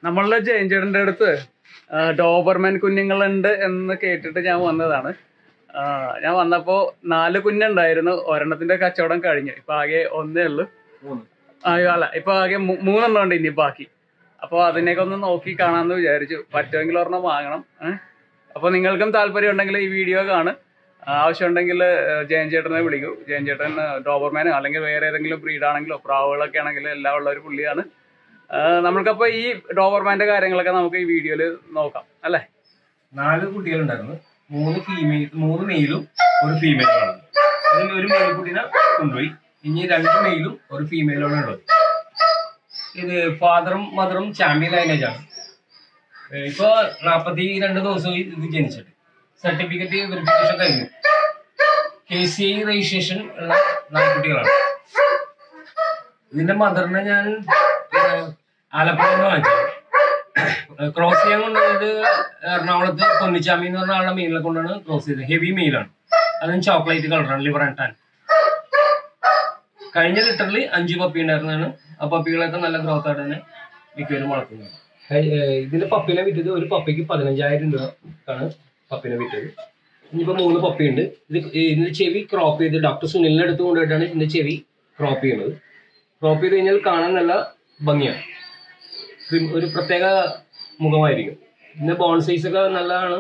നമ്മളുടെ ജയഞ്ചേട്ടൻ്റെ അടുത്ത് ഡോബർമാൻ കുഞ്ഞുങ്ങളുണ്ട് എന്ന് കേട്ടിട്ട് ഞാൻ വന്നതാണ്. ഞാൻ വന്നപ്പോൾ 4 കുഞ്ഞുണ്ടായിരുന്നു. ഒരെണ്ണത്തിന്റെ കച്ചവടം കഴിഞ്ഞു. ഇപ്പൊ ആകെ ഒന്നേ ഉള്ളു. അല്ല, ഇപ്പൊ ആകെ 3 എണ്ണം ഉണ്ട് ഇനി ബാക്കി. അപ്പോൾ അതിനെയൊക്കെ ഒന്ന് നോക്കി കാണാമെന്ന് വിചാരിച്ചു. പറ്റുമെങ്കിൽ ഒരെണ്ണം വാങ്ങണം. അപ്പോൾ നിങ്ങൾക്കും താല്പര്യം ഉണ്ടെങ്കിൽ ഈ വീഡിയോ കാണും. ആവശ്യമുണ്ടെങ്കിൽ ജയഞ്ചേട്ടനെ വിളിക്കൂ. ജയഞ്ചേട്ടൻ ഡോബർമാനോ അല്ലെങ്കിൽ വേറെ ഏതെങ്കിലും ബ്രീഡാണെങ്കിലോ പ്രാവുകളൊക്കെ ആണെങ്കിലും എല്ലാം ഉള്ള ഒരു പുള്ളിയാണ്. നമ്മൾക്കപ്പോൾ ഈ ഡോബർമാന്റെ കാര്യങ്ങളൊക്കെ നമുക്ക് ഈ വീഡിയോയിൽ നോക്കാം അല്ലേ. 4 കുട്ടികളുണ്ടായിരുന്നു. 3 മെയിലും 1 ഫീമെയിലുമാണ്. അതിൽ ഒരു മെയിൽ കുട്ടീനെ കൊണ്ടുപോയി. ഇനി 2 മെയിലും 1 ഫീമെയിലാണ് ഉള്ളത്. ഇത് ഫാദറും മദറും ചാമ്പ്യൻ ലൈനേജ് ആണ്. ഇപ്പൊ 42 ദിവസമായി ഇത് ജനിച്ചിട്ട്. സർട്ടിഫിക്കറ്റ് വെരിഫിക്കേഷൻ കഴിഞ്ഞു. KCI രജിസ്ട്രേഷൻ ഉള്ള 4 കുട്ടികളാണ്. ഇതിന്റെ മദറിനെ ഞാൻ ആലപ്പുഴയിൽ നിന്ന് വാങ്ങിച്ചത്. ക്രോസ് ചെയ്യാൻ കൊണ്ടുവന്നത് എറണാകുളത്ത് പൊന്നിച്ചാമി എന്ന് പറഞ്ഞ ആളുടെ മെയിലിനെ കൊണ്ടാണ് ക്രോസ് ചെയ്തത്. ഹെവി മെയിലാണ്. അതും ചോക്ലേറ്റ് കളറാണ്, ലിവർ ആൻഡ് ടാൻ. കഴിഞ്ഞ ലിറ്ററിൽ 5 പപ്പി ഉണ്ടായിരുന്നതാണ്. ആ പപ്പികളൊക്കെ നല്ല ഗ്രോത്ത് ആയിട്ട് തന്നെ മിക്കവരും വളർത്തുന്നത്. ഇതിന്റെ പപ്പിനെ വിറ്റത് ഒരു പപ്പിക്ക് 15,000 രൂപ ആണ് പപ്പിനെ വിറ്റത്. ഇനിയിപ്പോൾ 3 പപ്പി ഉണ്ട്. ഇതിന്റെ ചെവി ക്രോപ്പ് ചെയ്ത് ഡോക്ടർ സുനിലിന്റെ അടുത്ത് കൊണ്ടുപോയിട്ടാണ് ഇതിന്റെ ചെവി ക്രോപ്പ് ചെയ്യുന്നത്. ക്രോപ്പ് ചെയ്ത് കഴിഞ്ഞാൽ കാണാൻ നല്ല ഭംഗിയാണ്. ഒരു പ്രത്യേക മുഖമായിരിക്കും. ഇതിന്റെ ബോൺ സൈസ് ഒക്കെ നല്ലതാണ്.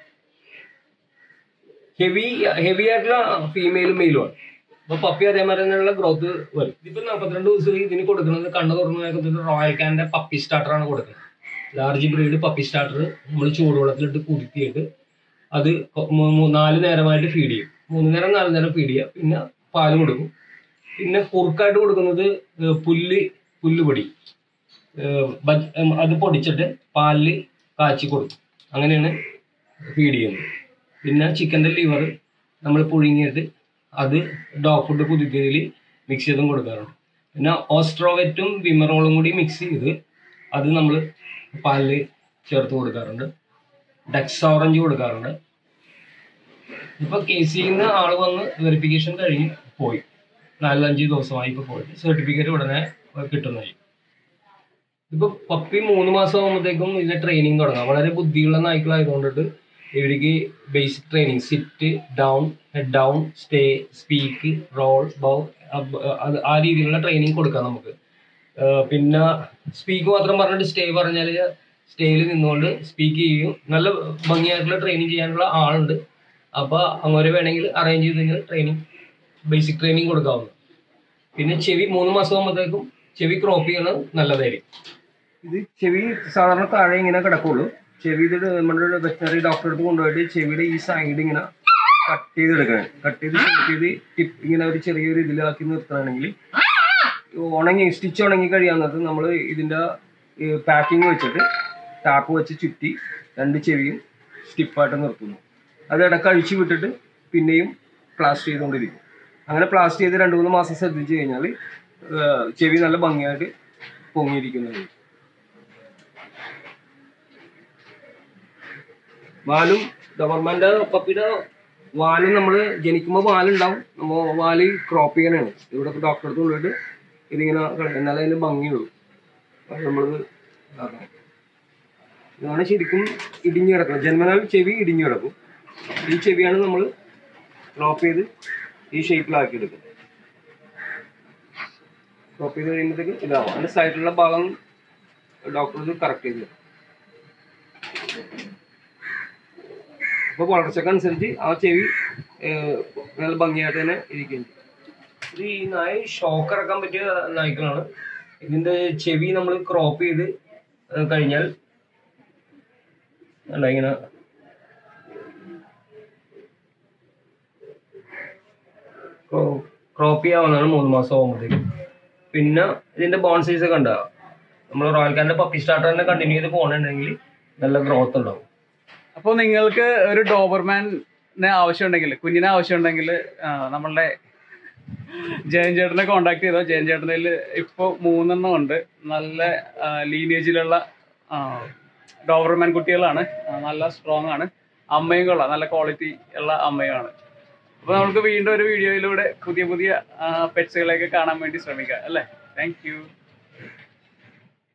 ഹെവി ആയിട്ടുള്ള ഫീമെയിലും മെയിലുമാണ്. അപ്പൊ പപ്പി അതേമാതിരി തന്നെയുള്ള ഗ്രോത്ത് വരും. ഇതിപ്പോ 42 ദിവസം ഇതിന് കൊടുക്കുന്നത് കണ്ണ് തുറന്നു റോയൽ കാനിന്റെ പപ്പി സ്റ്റാർട്ടറാണ് കൊടുക്കുന്നത്. ലാർജ് ബ്രീഡ് പപ്പി സ്റ്റാർട്ടർ നമ്മൾ ചൂടുവെള്ളത്തിലിട്ട് കുരുത്തിയിട്ട് അത് 4 നേരമായിട്ട് ഫീഡ് ചെയ്യും. 3 നേരം 4 നേരം ഫീഡ് ചെയ്യുക. പിന്നെ പാല് കൊടുക്കും. പിന്നെ കുറുക്കായിട്ട് കൊടുക്കുന്നത് പുല്ലുപൊടി, അത് പൊടിച്ചിട്ട് പാലിൽ കാച്ചി കൊടുക്കും. അങ്ങനെയാണ് ഫീഡ് ചെയ്യുന്നത്. പിന്നെ ചിക്കൻ്റെ ലിവർ നമ്മൾ പുഴുങ്ങിയിട്ട് അത് ഡോഗ് ഫുഡ് പുതുക്കിയതിൽ മിക്സ് ചെയ്തും കൊടുക്കാറുണ്ട്. പിന്നെ ഓസ്ട്രോവെറ്റും വിമറോളും കൂടി മിക്സ് ചെയ്ത് അത് നമ്മൾ പാലിൽ ചേർത്ത് കൊടുക്കാറുണ്ട്. ഡക്സ് ഓറഞ്ച് കൊടുക്കാറുണ്ട്. ഇപ്പൊ KCIന്ന് ആള് വന്ന് വെരിഫിക്കേഷൻ കഴിഞ്ഞ് പോയി. 4-5 ദിവസമായി ഇപ്പൊ പോയിട്ട് സർട്ടിഫിക്കറ്റ് ഉടനെ കിട്ടുന്നതായി. ഇപ്പൊ പപ്പി 3 മാസം ആകുമ്പോഴത്തേക്കും ഇതിന്റെ ട്രെയിനിങ് തുടങ്ങാം. വളരെ ബുദ്ധിയുള്ള നായ്ക്കളായതുകൊണ്ടിട്ട് ഇവർക്ക് basic training, sit, down, head down, stay, speak, roll, bow, ആ രീതിയിലുള്ള ട്രെയിനിങ് കൊടുക്കാം നമുക്ക്. പിന്നെ സ്പീക്ക് മാത്രം പറഞ്ഞിട്ട് സ്റ്റേ പറഞ്ഞാൽ സ്റ്റേയിൽ നിന്നുകൊണ്ട് സ്പീക്ക് ചെയ്യും. നല്ല ഭംഗിയായിട്ടുള്ള ട്രെയിനിങ് ചെയ്യാനുള്ള ആളുണ്ട്. അപ്പൊ അങ്ങനെ വേണമെങ്കിൽ അറേഞ്ച് ചെയ്ത് കഴിഞ്ഞാൽ ട്രെയിനിങ്, ബേസിക് ട്രെയിനിങ് കൊടുക്കാവുന്നത്. പിന്നെ ചെവി 3 മാസം ആകുമ്പോഴത്തേക്കും ചെവി ക്രോപ്പ് ചെയ്യണത് നല്ലതായിരിക്കും. ഇത് ചെവി സാധാരണ താഴെ ഇങ്ങനെ കിടക്കുള്ളൂ. ചെവി ഇത് നമ്മുടെ വെറ്ററിനറി ഡോക്ടറെ അടുത്ത് കൊണ്ടുപോയിട്ട് ചെവിയുടെ ഈ സൈഡ് ഇങ്ങനെ കട്ട് ചെയ്തെടുക്കണം. കട്ട് ചെയ്ത് ടിപ്പ് ഇങ്ങനെ ഒരു ചെറിയൊരു ഇതിലാക്കി നിർത്തുകയാണെങ്കിൽ സ്റ്റിച്ച് ഉണങ്ങി കഴിയാവുന്നത് നമ്മൾ ഇതിൻ്റെ പാക്കിങ് വെച്ചിട്ട് ടാപ്പ് വെച്ച് ചുറ്റി 2 ചെവിയും സ്റ്റിപ്പായിട്ട് നിർത്തുന്നു. അത് ഇടയ്ക്ക് അഴിച്ചു വിട്ടിട്ട് പിന്നെയും പ്ലാസ്റ്റർ ചെയ്തുകൊണ്ടിരിക്കും. അങ്ങനെ പ്ലാസ്റ്റർ ചെയ്ത് 2-3 മാസം ശ്രദ്ധിച്ചു കഴിഞ്ഞാൽ ചെവി നല്ല ഭംഗിയായിട്ട് പൊങ്ങിയിരിക്കുന്നത്. വാലും ഡോബർമാൻ്റെ പപ്പിയുടെ വാലും നമ്മൾ ജനിക്കുമ്പോൾ വാലുണ്ടാവും. നമ്മൾ വാല് ക്രോപ്പ് ചെയ്യാനാണ്. ഇവിടെ ഡോക്ടറെ അടുത്ത് കൊണ്ടിട്ട് ഇതിങ്ങനെ എന്നാലേ അതിന് ഭംഗിയുള്ളൂ. നമ്മളിത് ഇതാണ് ശരിക്കും ഇടിഞ്ഞു കിടക്കുന്നത്. ജന്മനാൽ ചെവി ഇടിഞ്ഞു കിടക്കും. ഈ ചെവിയാണ് നമ്മൾ ക്രോപ്പ് ചെയ്ത് ഈ ഷേപ്പിലാക്കി എടുക്കുന്നത്. ക്രോപ്പ് ചെയ്ത് കഴിയുമ്പോഴത്തേക്ക് ഇതാവും. അതിൻ്റെ സൈഡിലുള്ള ഭാഗം ഡോക്ടർ ഇത് കറക്റ്റ് ചെയ്ത് തരും. അപ്പോൾ വളർച്ചക്കനുസരിച്ച് ആ ചെവി നല്ല ഭംഗിയായിട്ട് തന്നെ ഇരിക്കുന്നു. ഇത് ഈ നായ ഷോക്ക് ഇറക്കാൻ പറ്റിയ നായ്ക്കളാണ്. ഇതിൻ്റെ ചെവി നമ്മൾ ക്രോപ്പ് ചെയ്ത് കഴിഞ്ഞാൽ അല്ല ഇങ്ങനെ ക്രോപ്പ് ചെയ്യാവുന്നതാണ് 3 മാസം ആകുമ്പോഴത്തേക്കും. പിന്നെ ഇതിൻ്റെ ബോൺ സൈസ് ഒക്കെ ഉണ്ടാകും. നമ്മൾ റോയൽ കാനിൻ്റെ പപ്പി സ്റ്റാർട്ടർ തന്നെ കണ്ടിന്യൂ ചെയ്ത് പോകണമെന്നുണ്ടെങ്കിൽ നല്ല ഗ്രോത്ത് ഉണ്ടാവും. അപ്പോൾ നിങ്ങൾക്ക് ഒരു ഡോബർമാനെ ആവശ്യമുണ്ടെങ്കിൽ, കുഞ്ഞിനെ ആവശ്യമുണ്ടെങ്കിൽ നമ്മളുടെ ജയൻ ചേട്ടനെ കോണ്ടാക്ട് ചെയ്തോ. ജയൻ ചേട്ടനിൽ ഇപ്പോൾ 3 എണ്ണം ഉണ്ട്. നല്ല ലീനേജിലുള്ള ഡോബർമാൻ കുട്ടികളാണ്. നല്ല സ്ട്രോങ് ആണ്. അമ്മയും കൊള്ളാം, നല്ല ക്വാളിറ്റി ഉള്ള അമ്മയുമാണ്. അപ്പോൾ നമുക്ക് വീണ്ടും ഒരു വീഡിയോയിലൂടെ പുതിയ പെറ്റ്സുകളെയൊക്കെ കാണാൻ വേണ്ടി ശ്രമിക്കാം അല്ലേ. Thank U.